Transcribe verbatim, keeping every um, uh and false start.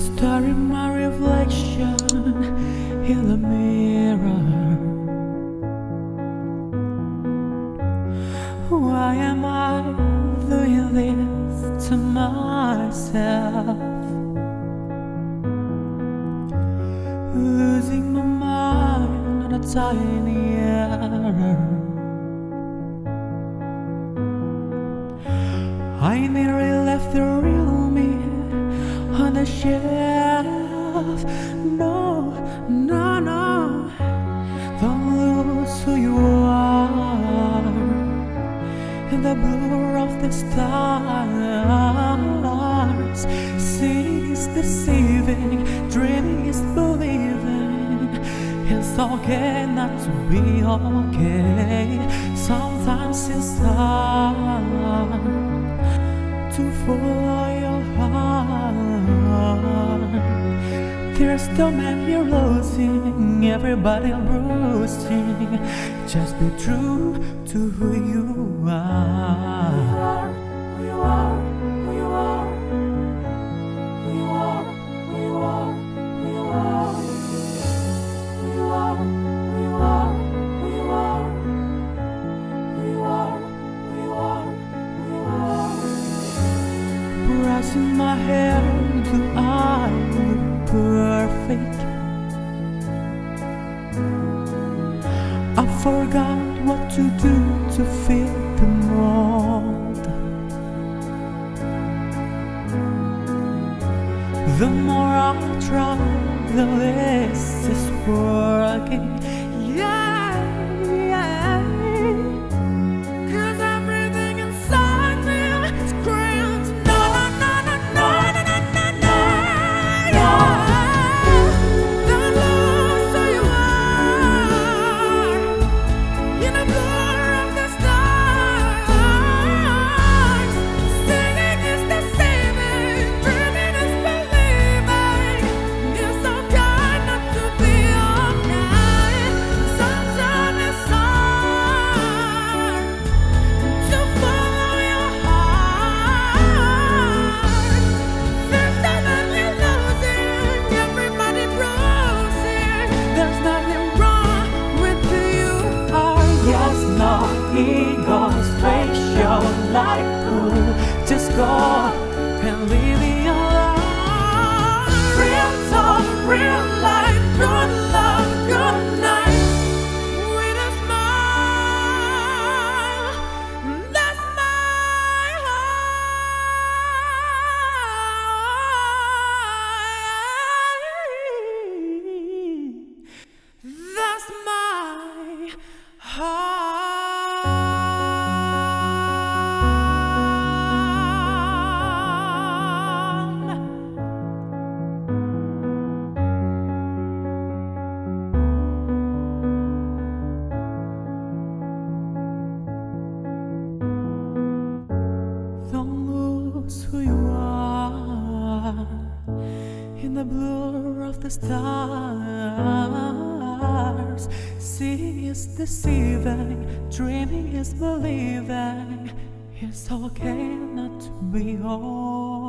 star in my reflection in the mirror. Why am I doing this to myself? Losing my mind on a tiny error. I nearly left the real me on the shelf. No, no, no, don't lose who you are in the blur of the stars. Seeing is deceiving, dreaming is believing. It's okay not to be okay. Sometimes it's hard to follow your heart. There's no man you're losing, everybody bruising. Just be true to who you are. Who you are, who you are, who you are, who you are, who you are, who you are, who you are, who you are, who you are, who you are, who you are. Brushing my hair till I look perfect. I forgot what to do to fit the mold. The more I try, the less it's working. Yeah, yeah. 'Cause everything inside me screams no, no, no, no, no, no, no, no, yeah. Don't lose who you are in the blur of the stars. Singing is deceiving, dreaming is believing. It's so good not to be okay. Sometimes it's hard to follow your heart. There's nothing losing, everybody bruising. There's nothing wrong with who you are. Yes, no egos, fake show like ooh. Just go and leave me alone. Real talk, real life, good love, good night. With a smile, that's my heart. That's my heart. Don't lose who you are in the blur of the stars. Seeing is deceiving, dreaming is believing. It's okay not to be whole.